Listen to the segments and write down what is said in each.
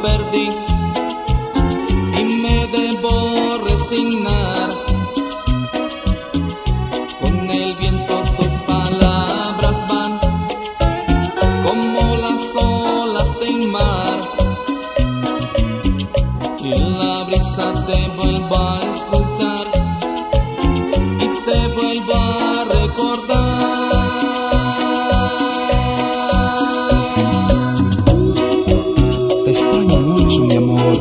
perdí y me debo resignar. Con el viento tus palabras van como las olas del mar, y la brisa te vuelvo a escuchar y te vuelvo a recordar. Te extraño mucho, mi amor.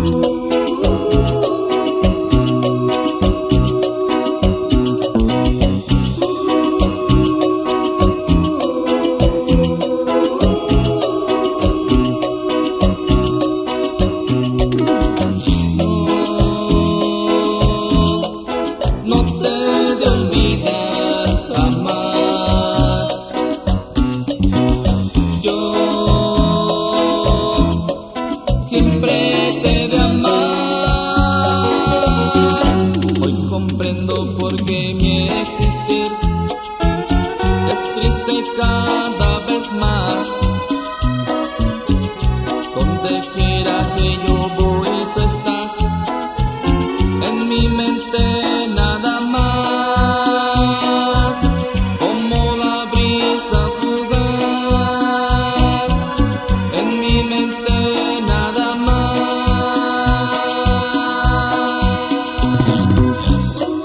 No te he de olvidar jamás. Yo siempre te he de amar. Hoy comprendo por qué mi existir es triste cada vez más. Donde quiera que yo voy, tú estás en mi mente nada más, como la brisa fugaz, en mi mente nada más.